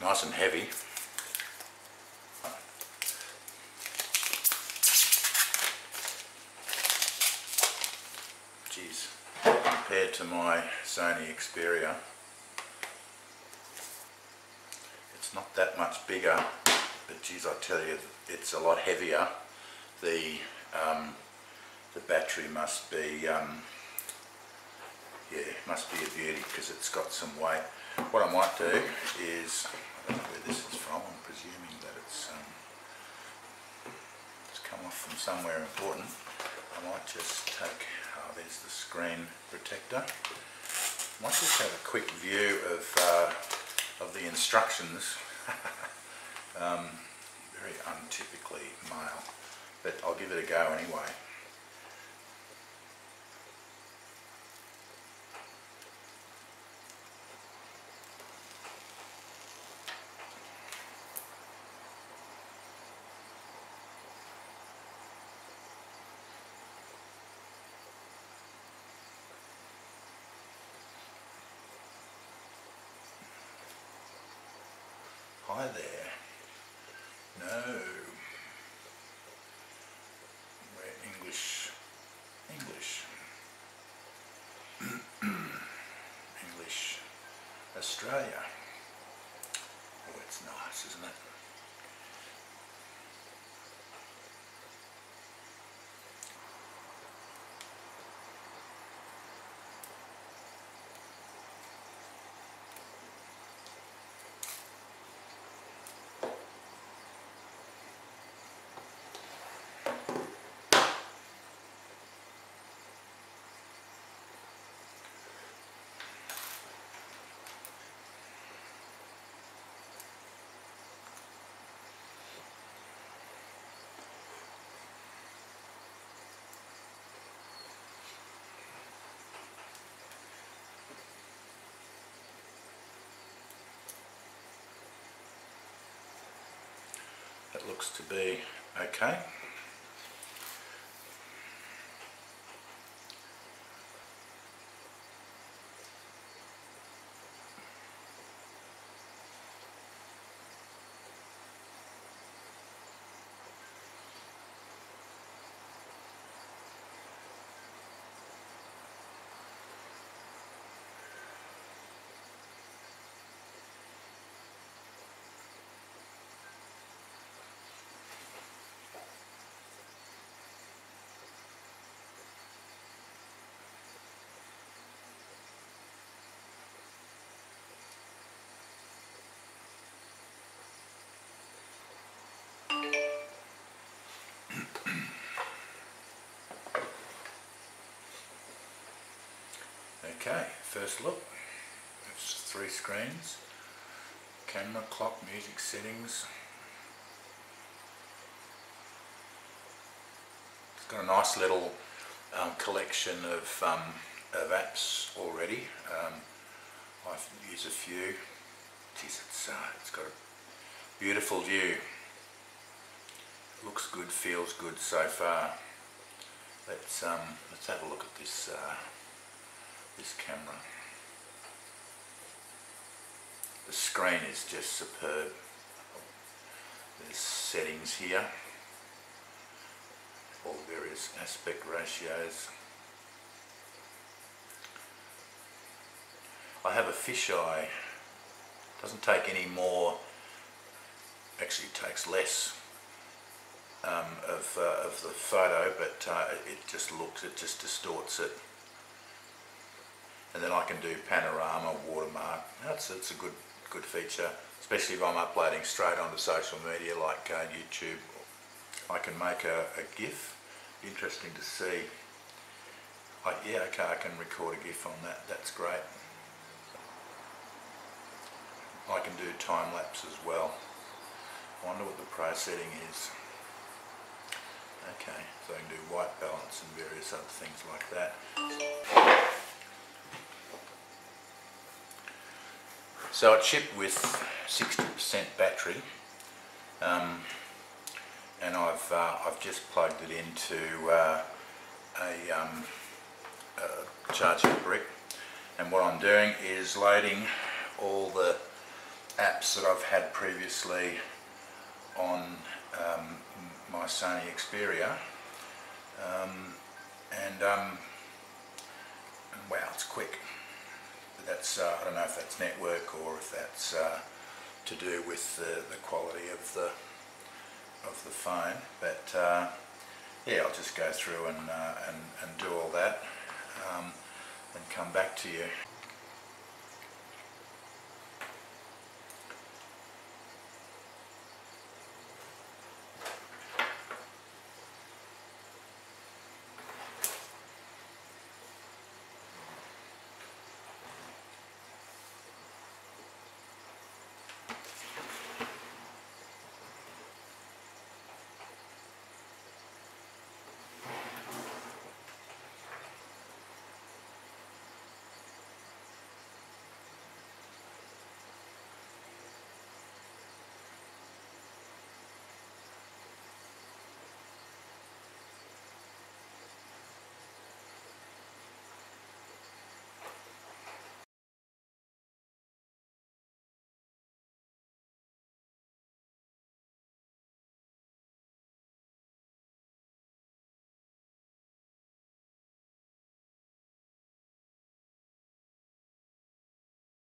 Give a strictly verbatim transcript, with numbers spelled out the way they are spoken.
nice and heavy. Geez, compared to my Sony Xperia, it's not that much bigger, but geez, I tell you, it's a lot heavier. The um, the battery must be um, yeah, must be a beauty because it's got some weight. What I might do is, I don't know where this is from. I'm presuming that it's um, it's come off from somewhere important. I might just take, oh, there's the screen protector. I might just have a quick view of uh, of the instructions. um, very untypically male, but I'll give it a go anyway. Hi there. No. We're English. English. English. Australia. Oh, it's nice, isn't it? That looks to be okay. Okay, first look. It's three screens. Camera, clock, music settings. It's got a nice little um, collection of, um, of apps already. Um, I've used a few. Geez, it's, uh, it's got a beautiful view. Looks good, feels good so far. Let's um, let's have a look at this uh, this camera. The screen is just superb. There's settings here, all the various aspect ratios. I have a fisheye. Doesn't take any more. Actually, it takes less. Um, of, uh, of the photo, but uh, it just looks, it just distorts it. And then I can do panorama, watermark. That's it's a good good feature, especially if I'm uploading straight onto social media like uh, YouTube. I can make a, a GIF. Interesting to see. I, yeah, okay, I can record a GIF on that. That's great. I can do time lapse as well. I wonder what the pro setting is. Okay, so I can do white balance and various other things like that. So it's shipped with sixty percent battery, um, and I've uh, I've just plugged it into uh, a, um, a charging brick, and what I'm doing is loading all the apps that I've had previously on um, my Sony Xperia, um, and um, wow, it's quick. But that's uh, I don't know if that's network or if that's uh, to do with the, the quality of the of the phone. But uh, yeah, I'll just go through and uh, and, and do all that, um, and come back to you.